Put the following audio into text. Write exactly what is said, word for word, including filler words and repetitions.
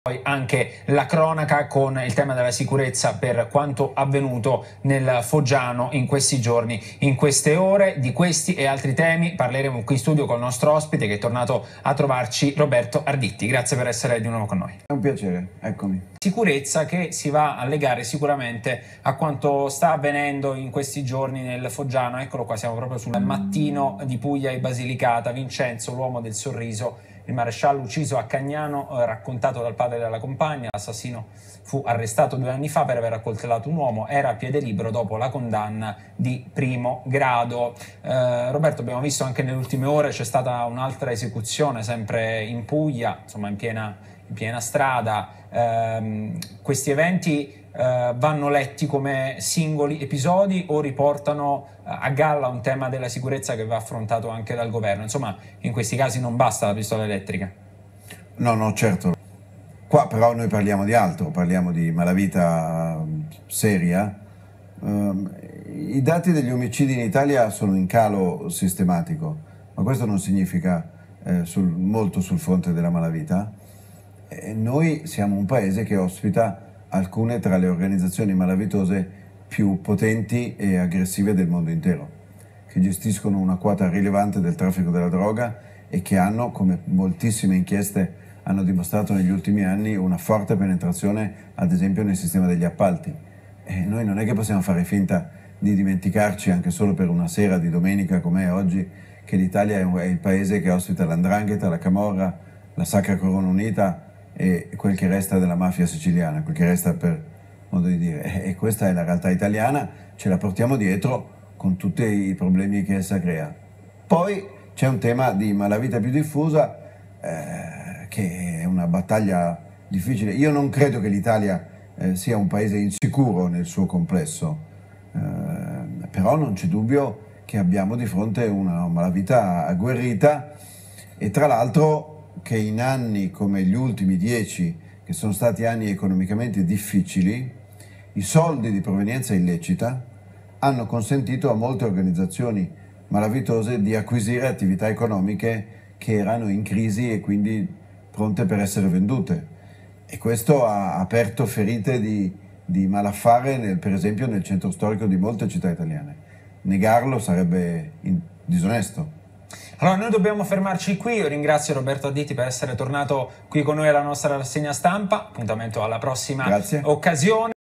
Poi anche la cronaca con il tema della sicurezza per quanto avvenuto nel Foggiano in questi giorni, in queste ore. Di questi e altri temi parleremo qui in studio con il nostro ospite che è tornato a trovarci, Roberto Arditti. Grazie per essere di nuovo con noi. È un piacere, eccomi. Sicurezza che si va a legare sicuramente a quanto sta avvenendo in questi giorni nel Foggiano. Eccolo qua, siamo proprio sul mattino di Puglia e Basilicata. Vincenzo, l'uomo del sorriso, il maresciallo ucciso a Cagnano, eh, raccontato dal padre della compagna. L'assassino fu arrestato due anni fa per aver accoltellato un uomo, era a piede libero dopo la condanna di primo grado. Eh, Roberto, abbiamo visto anche nelle ultime ore c'è stata un'altra esecuzione sempre in Puglia, insomma in piena, in piena strada. Eh, questi eventi Uh, vanno letti come singoli episodi o riportano uh, a galla un tema della sicurezza che va affrontato anche dal governo? Insomma, in questi casi non basta la pistola elettrica. No, no, certo. Qua però noi parliamo di altro, parliamo di malavita seria. Uh, I dati degli omicidi in Italia sono in calo sistematico, ma questo non significa eh, sul, molto sul fronte della malavita. E noi siamo un paese che ospita alcune tra le organizzazioni malavitose più potenti e aggressive del mondo intero, che gestiscono una quota rilevante del traffico della droga e che hanno, come moltissime inchieste hanno dimostrato negli ultimi anni, una forte penetrazione, ad esempio, nel sistema degli appalti. E noi non è che possiamo fare finta di dimenticarci, anche solo per una sera di domenica come è oggi, che l'Italia è il paese che ospita l'Andrangheta, la Camorra, la Sacra Corona Unita e quel che resta della mafia siciliana, quel che resta, per modo di dire. E questa è la realtà italiana, ce la portiamo dietro con tutti i problemi che essa crea. Poi c'è un tema di malavita più diffusa, eh, che è una battaglia difficile. Io non credo che l'Italia eh, sia un paese insicuro nel suo complesso, eh, però non c'è dubbio che abbiamo di fronte una malavita agguerrita e tra l'altro che in anni come gli ultimi dieci, che sono stati anni economicamente difficili, i soldi di provenienza illecita hanno consentito a molte organizzazioni malavitose di acquisire attività economiche che erano in crisi e quindi pronte per essere vendute. E questo ha aperto ferite di, di malaffare, nel, per esempio, nel centro storico di molte città italiane. Negarlo sarebbe in, disonesto. Allora, noi dobbiamo fermarci qui. Io ringrazio Roberto Arditti per essere tornato qui con noi alla nostra rassegna stampa. Appuntamento alla prossima Grazie. occasione.